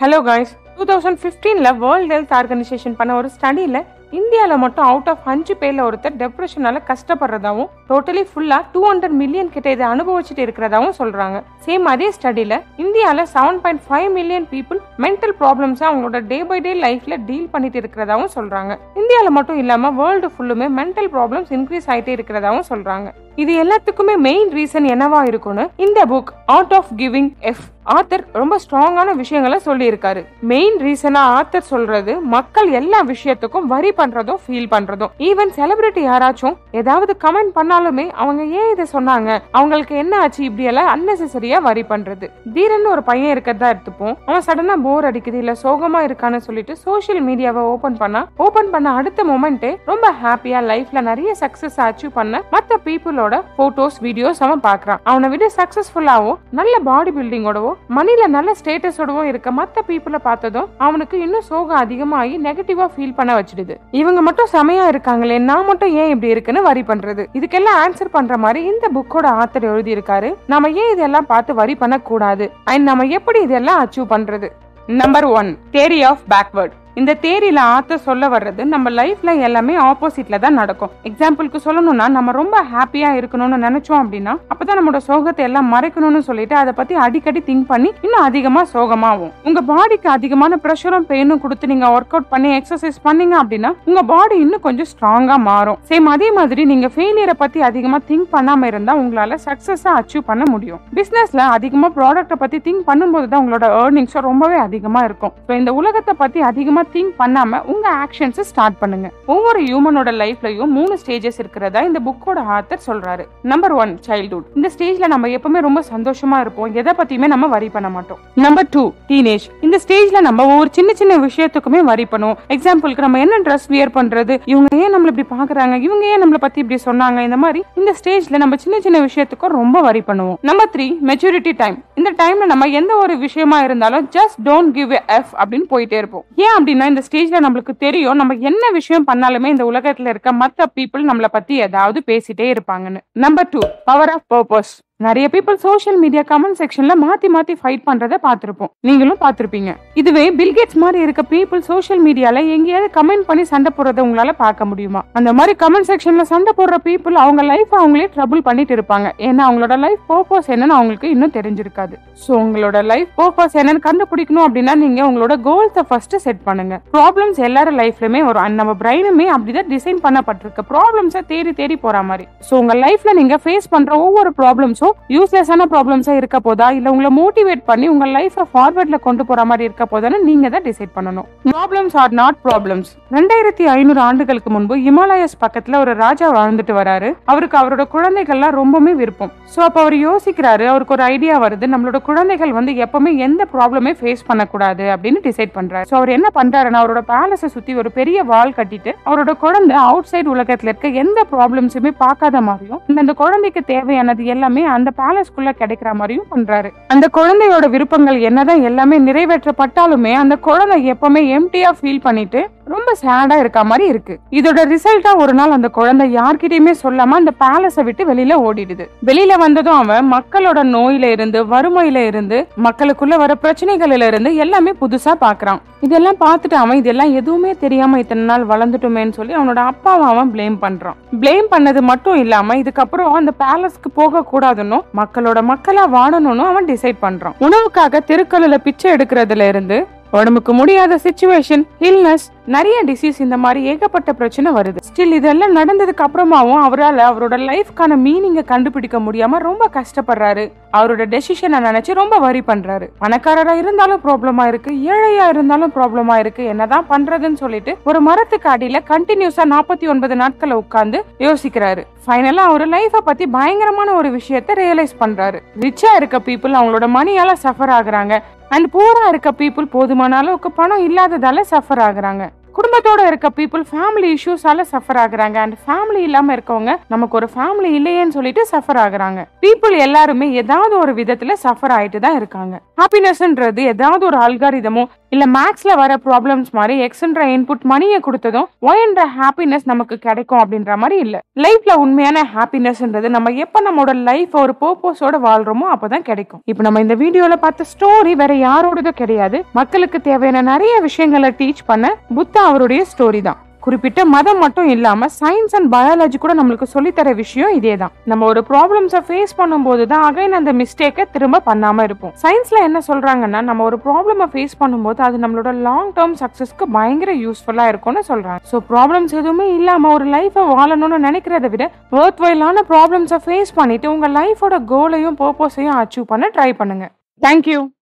Hello guys, 2015 world health organisation பண்ண ஒரு ஸ்டடியில இந்தியால மட்டும் அவுட் ஆஃப் 5 பேர்ல ஒருத்தர் டிப்ரெஷனால கஷ்டப்படுறதாவும் டோட்டலி ஃபுல்லா 200 மில்லியன் கிட்ட இதை அனுபவிச்சுட்டு இருக்கிறதாவும் சொல்றாங்க. சேம் அதே ஸ்டடியில இந்தியால 7.5 மில்லியன் பீப்புள் மென்டல் ப்ராப்ளம்ஸ் அவங்களோட டே பை டே லைஃப்ல டீல் பண்ணிட்டு இருக்கிறதாவும் சொல்றாங்க. இந்தியால மட்டும் இல்லாம வேர்ல்டு ஃபுல்லுமே மென்டல் ப்ராப்ளம்ஸ் இன்க்ரீஸ் ஆயிட்டே இருக்கிறதாவும் சொல்றாங்க. இது எல்லாத்துக்குமே மெயின் ரீசன் என்னவா இருக்கும்னு இந்த book art of giving F author ரொம்ப ஸ்ட்ராங்கான விஷயங்களை சொல்லி இருக்காரு. மெயின் ரீசனா ஆத்தர் சொல்றது மக்கள் எல்லா விஷயத்துக்கும் வரி பண்றதும் ஃபீல் பண்றதும். ஈவன் செலிபிரிட்டி யாராச்சும் ஏதாவது கமெண்ட் பண்ணாலுமே அவங்க ஏன் இதை சொன்னாங்க, அவங்களுக்கு என்ன ஆச்சு, இப்படி எல்லாம் அன்னெசரியா வரி பண்றது. தீரன் ஒரு பையன் இருக்கிறதா எடுத்துப்போம். அவன் சடனா போர் அடிக்குது இல்ல சோகமா இருக்கான்னு சொல்லிட்டு சோசியல் மீடியாவை ஓபன் பண்ண அடுத்த மொமெண்டே ரொம்ப ஹாப்பியா லைஃப்ல நிறைய சக்சஸ் அச்சீவ் பண்ண மத்த பீப்புளோட போட்டோஸ் வீடியோஸ் அவன் பாக்குறான். அவனை விட சக்சஸ்ஃபுல்லாவோ நல்ல பாடி பில்டிங்கோடவோ மணில நல்ல ஸ்டேட்டஸோடவும் இருக்க மத்த பீப்புளை பார்த்ததும் அவனுக்கு இன்னும் சோகம் அதிகமாகி நெகட்டிவா ஃபீல் பண்ண வச்சிடுது. இவங்க மட்டும் செமையா இருக்காங்களே, நான் மட்டும் ஏன் இப்படி இருக்குன்னு வரி பண்றது. இதுக்கெல்லாம் ஆன்சர் பண்ற மாதிரி இந்த புக்கோட ஆத்தர் எழுதி இருக்காரு. நம்ம ஏன் இதெல்லாம் பார்த்து வரி பண்ண கூடாது அண்ட் நம்ம எப்படி இதெல்லாம் அச்சீவ் பண்றது. Number 1, theory of backward. இந்த தேரியில ஆத்தர் சொல்ல வர்றது நம்ம லைஃப்ல எல்லாமே ஆப்போசிட்ல தான் நடக்கும். எக்ஸாம்பிளுக்கு சொல்லணும்னா, நம்ம ரொம்ப ஹாப்பியா இருக்கணும்னு நினைச்சோம் அப்படின்னா அப்பதான் நம்மளோட சோகத்தை எல்லாம் மறைக்கணும்னு சொல்லிட்டு அதை பத்தி அடிக்கடி திங்க் பண்ணி இன்னும் அதிகமா சோகமாகும். உங்க பாடிக்கு அதிகமான பிரஷரும் பெயினும் கொடுத்து நீங்க ஒர்க் அவுட் பண்ணி எக்ஸசைஸ் பண்ணீங்க அப்படின்னா உங்க பாடி இன்னும் கொஞ்சம் ஸ்ட்ராங்கா மாறும். சேம் அதே மாதிரி நீங்க ஃபெயிலியரை பத்தி அதிகமா திங்க் பண்ணாம இருந்தா உங்களால சக்சஸா அச்சீவ் பண்ண முடியும். பிசினஸ்ல அதிகமா ப்ராடக்ட பத்தி திங்க் பண்ணும்போது தான் உங்களோட ஏர்னிங்ஸ் ரொம்பவே அதிகமா இருக்கும். இந்த உலகத்தை பத்தி அதிகமா திங்க் பண்ணாம உங்க ஆக்ஷன்ஸ் ஸ்டார்ட் பண்ணுங்க. ஒவ்வொரு ஹியூமனோட லைஃப்லயும் 3 ஸ்டேஜஸ் இருக்கிறதா இந்த புக்கோட ஆத்தர் சொல்றாரு. Number 1, childhood. இந்த ஸ்டேஜ்ல நம்ம எப்பவுமே ரொம்ப சந்தோஷமா இருப்போம், எதை பத்தியுமே நம்ம வரி பண்ண மாட்டோம். Number 2, teenage. இந்த ஸ்டேஜ்ல நம்ம ஒவ்வொரு சின்ன சின்ன விஷயத்துக்குமே வரி பண்ணுவோம். எக்ஸாம்பிளுக்கு நம்ம என்ன ட்ரெஸ் வியர் பண்றது, இவங்க ஏன் நம்மள இப்படி பாக்குறாங்க, இவங்க ஏன் நம்மள பத்தி இப்படி சொன்னாங்க, இந்த மாதிரி இந்த ஸ்டேஜ்ல நம்ம சின்ன சின்ன விஷயத்துக்கும் ரொம்ப வரி பண்ணுவோம். Number 3, maturity time. இந்த டைம்ல நம்ம எந்த ஒரு விஷயமா இருந்தாலும் just don't give a F அப்படின்னு போயிட்டே இருப்போம். ஏன் அப்படின்னா இந்த ஸ்டேஜ்ல நம்மளுக்கு தெரியும் நம்ம என்ன விஷயம் பண்ணாலுமே இந்த உலகத்துல இருக்க மத்த பீப்புள் நம்மள பத்தி ஏதாவது பேசிட்டே இருப்பாங்கன்னு. Number 2, power of purpose. நிறைய பீப்புள் சோஷியல் மீடியா கமெண்ட் செக்ஷன்ல மாத்தி ஃபைட் பண்றதை பார்த்திருப்போம், நீங்களும் பார்த்திருப்பீங்க. இதுவே பில்கேட்ஸ் மாதிரி இருக்க பீப்புள் சோஷியல் மீடியால எங்கேயாவது கமெண்ட் பண்ணி சண்டை போடுறதை உங்களால பார்க்க முடியுமா? அந்த மாதிரி கமெண்ட் செக்ஷன்ல சண்டை போடுற பீப்புள் அவங்க லைஃப் அவங்களே ட்ரபிள் பண்ணிட்டு இருப்பாங்க. ஏன்னா அவங்களோட லைஃப் பர்பஸ் என்னன்னு அவங்களுக்கு இன்னும் தெரிஞ்சிருக்காது. சோ உங்களோட லைஃப் பர்பஸ் என்னன்னு கண்டுபிடிக்கணும் அப்படின்னா நீங்க உங்களோட கோல்ஸை ஃபர்ஸ்ட் செட் பண்ணுங்க. ப்ராப்ளம்ஸ் எல்லாரும் லைஃப்லயுமே வரும். நம்ம பிரைனுமே அப்படிதான் டிசைன் பண்ணப்பட்டிருக்கு, ப்ராப்ளம்ஸை தேடி போற மாதிரி. சோ உங்க லைஃப்ல நீங்க ஃபேஸ் பண்ற ஒவ்வொரு ப்ராப்ளம்ஸும் யூஸ்லெஸ்ஸான ப்ராப்ளம்ஸா இருக்க போதா இல்ல உங்களை மோட்டிவேட் பண்ணி உங்க லைஃபை ஃபார்வர்ட்ல கொண்டு போற மாதிரி இருக்க போதான்னு நீங்க தான் டிசைட் பண்ணணும். Problems R not problems. 2500 ஆண்டுகளுக்கு முன்பு ஹிமாலயஸ் பக்கத்துல ஒரு ராஜா வாழ்ந்துட்டு வராரு. அவருக்கு அவரோட குழந்தைகள்லாம் ரொம்பவே விருப்பம். சோ அப்ப அவர் யோசிக்கிறாரு, அவருக்கு ஒரு ஐடியா வருது, நம்மளோட குழந்தைகள் எப்பவுமே எந்த ப்ராப்ளமே ஃபேஸ் பண்ணக்கூடாது அப்படின்னு டிசைட் பண்றாரு. சோ அவர் என்ன பண்றாருன்னா அவரோட பேலஸை சுத்தி ஒரு பெரிய வால் கட்டிட்டு அவரோட குழந்தை அவுட் சைடு உலகத்துல இருக்க எந்த ப்ராப்ளம்ஸுமே பார்க்காத மாதிரியும் அந்த குழந்தைக்கு தேவையானது எல்லாமே அந்த பேலஸ்குள்ள கிடைக்கிற மாதிரியும் பண்றாரு. அந்த குழந்தையோட விருப்பங்கள் என்னதான் எல்லாமே நிறைவேற்றப்பட்டாலுமே அந்த குழந்தை எப்பவுமே எம்டியா ஃபீல் பண்ணிட்டு ரொம்ப சேடா இருக்க மாதிரி இருக்கு. இதோட ரிசல்ட்டா ஒரு நாள் அந்த குழந்தை யார்கிட்டயுமே சொல்லாம அந்த பேலஸை விட்டு வெளியில ஓடிடுது. வெளியில வந்ததும் அவன் மக்களோட நோயில இருந்து வறுமையில இருந்து மக்களுக்குள்ள வர பிரச்சனைகள்ல இருந்து எல்லாமே புதுசா பாக்குறான். இதெல்லாம் பார்த்துட்டு அவன் இதெல்லாம் எதுவுமே தெரியாம இத்தனை நாள் வளர்ந்துட்டுமேன்னு சொல்லி அவனோட அப்பாவை அவன் பிளேம் பண்றான். பிளேம் பண்ணது மட்டும் இல்லாம இதுக்கப்புறம் அந்த பேலஸ்க்கு போக கூடாதுன்னு மக்களோட மக்களா வாழணும்னு அவன் டிசைட் பண்றான். உணவுக்காக தெருக்களில பிச்சை எடுக்கிறதுல இருந்து உடம்புக்கு முடியாத சிச்சுவேஷன், இல்னஸ், நிறைய டிசீஸ், இந்த மாதிரி ஏகப்பட்ட பிரச்சனை வருது. ஸ்டில் இதெல்லாம் நடந்ததுக்கு அப்புறமாவும் அவரால் அவரோட லைஃப்கான மீனிங்கை கண்டுபிடிக்க முடியாம ரொம்ப கஷ்டப்படுறாரு. அவரோட டெசிஷனை நினைச்சு ரொம்ப வரி பண்றாரு. பணக்காரரா இருந்தாலும் ப்ராப்ளமா இருக்கு, ஏழையா இருந்தாலும் ப்ராப்ளமா இருக்கு, என்னதான் பண்றதுன்னு சொல்லிட்டு ஒரு மரத்துக்கு அடியில கண்டினியூஸா 49 நாட்களை உட்கார்ந்து யோசிக்கிறாரு. ஃபைனலா அவரு லைஃபை பத்தி பயங்கரமான ஒரு விஷயத்த ரியலைஸ் பண்றாரு. ரிச்சா இருக்க பீப்புள் அவங்களோட மணியால சஃபர் ஆகுறாங்க அண்ட் பூரா இருக்க பீப்புள் போதுமான அளவுக்கு பணம் இல்லாததால சஃபர் ஆகுறாங்க. குடும்பத்தோட இருக்க பீப்புள் ஃபேமிலி இஷ்யூஸால சஃபர் ஆகுறாங்க. அண்ட் ஃபேமிலி இல்லாம இருக்கவங்க நமக்கு ஒரு ஃபேமிலி இல்லையேன்னு சொல்லிட்டு சஃபர் ஆகுறாங்க. பீப்புள் எல்லாருமே ஏதாவது ஒரு விதத்துல சஃபர் ஆயிட்டு தான் இருக்காங்க. ஹாப்பினஸ்ன்றது ஏதாவது ஒரு அல்காரிதமோ இல்ல மேக்ஸ்ல வர ப்ராப்ளம்ஸ் மாதிரி எக்ஸ்ன்ற இன்புட் மணியை கொடுத்ததும் ஒய்ன்ற ஹாப்பினஸ் நமக்கு கிடைக்கும் அப்படின்ற மாதிரி இல்ல. லைஃப்ல உண்மையான ஹாப்பினஸ்ன்றது நம்ம எப்ப நம்மளோட லைஃப் ஒரு பர்பஸோட வாழ்றோமோ அப்பதான் கிடைக்கும். இப்ப நம்ம இந்த வீடியோல பார்த்த ஸ்டோரி வேற யாரோடதும் கிடையாது. மக்களுக்கு தேவையான நிறைய விஷயங்களை டீச் பண்ண புத்தா அவருடைய ஸ்டோரி தான். குறிப்பிட்ட மதம் மட்டும் இல்லாம சயின்ஸ் அண்ட் பயாலஜி கூட நம்மளுக்கு சொல்லித்தர விஷயம் இதேதான். நம்ம ஒரு ப்ராப்ளம்ஸை ஃபேஸ் பண்ணும்போது தான் அகைன் அந்த மிஸ்டேக்கை திரும்ப பண்ணாம இருப்போம். சயின்ஸ்ல என்ன சொல்றாங்கன்னா, நம்ம ஒரு ப்ராப்ளமை ஃபேஸ் பண்ணும்போது அது நம்மளோட லாங் டேர்ம் சக்சஸ்க்கு பயங்கர யூஸ்ஃபுல்லா இருக்கும்னு சொல்றாங்க. ஸோ ப்ராப்ளம்ஸ் எதுவுமே இல்லாம ஒரு லைஃபை வாழணும்னு நினைக்கிறத விட வொர்த் வைலான ப்ராப்ளம்ஸை ஃபேஸ் பண்ணிட்டு உங்க லைஃபோட கோலையும் பர்பஸையும் அச்சீவ் பண்ண ட்ரை பண்ணுங்க. தேங்க்யூ.